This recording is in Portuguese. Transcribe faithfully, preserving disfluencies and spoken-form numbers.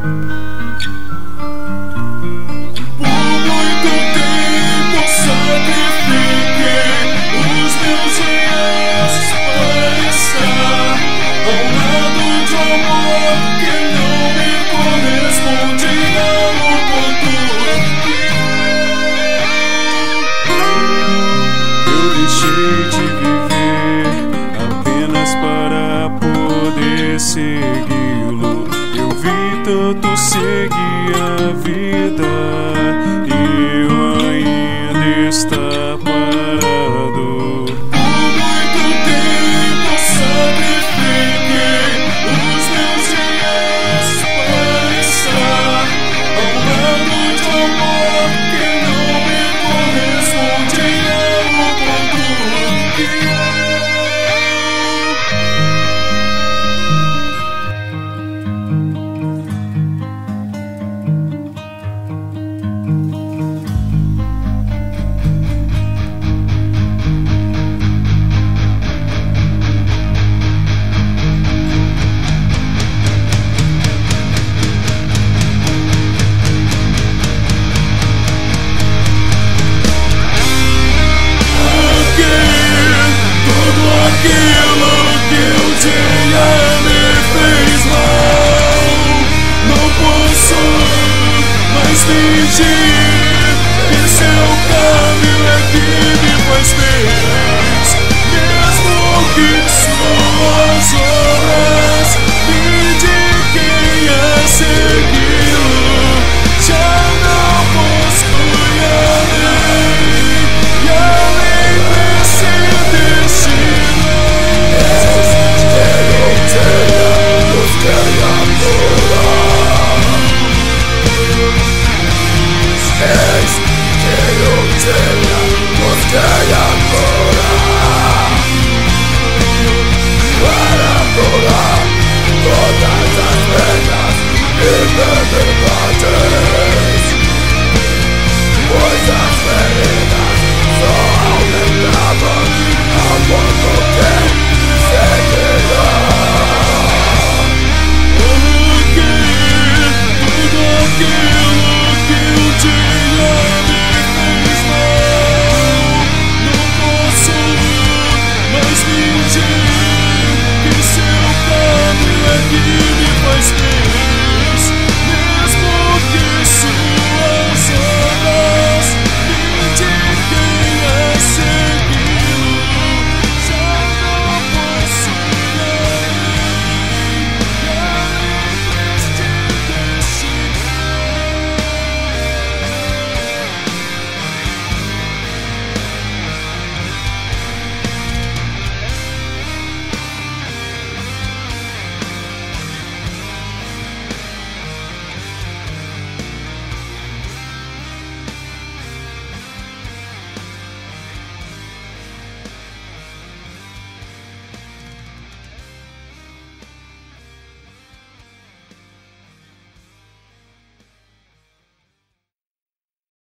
Segui-lo, eu vi tanto seguir a vida e eu ainda estar parado. Por muito tempo sacrifiquei os meus dias para estar ao lado de amor que não me corresponde ao ponto que é. Aquilo que eu tinha me fez mal. Não posso mais fingir.